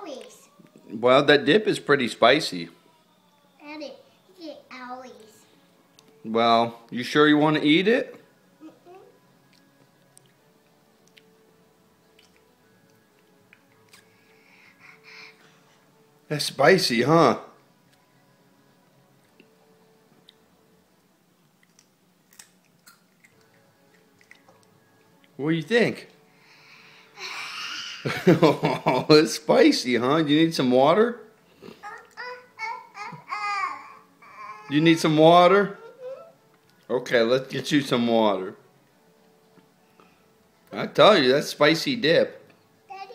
Owlies. Well, that dip is pretty spicy. Daddy, get owlies. Well, you sure you want to eat it? That's spicy, huh? What do you think? Oh, it's spicy, huh? You need some water? You need some water? Okay, let's get you some water. I tell you, that's spicy dip. Daddy.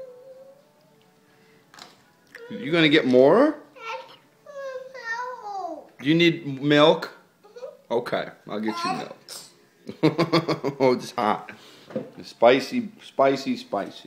You gonna get more? Daddy. No. You need milk? Okay, I'll get you milk. Oh, it's hot. It's spicy, spicy, spicy.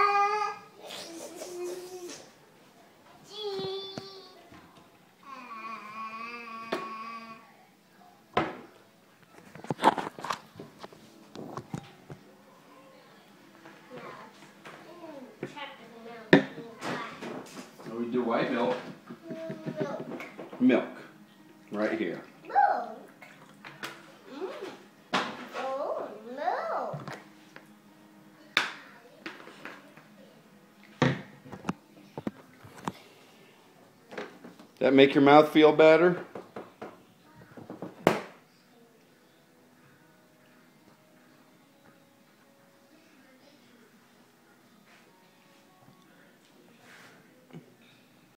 We do white milk. Milk. Right here. Milk. Oh, milk. That make your mouth feel better?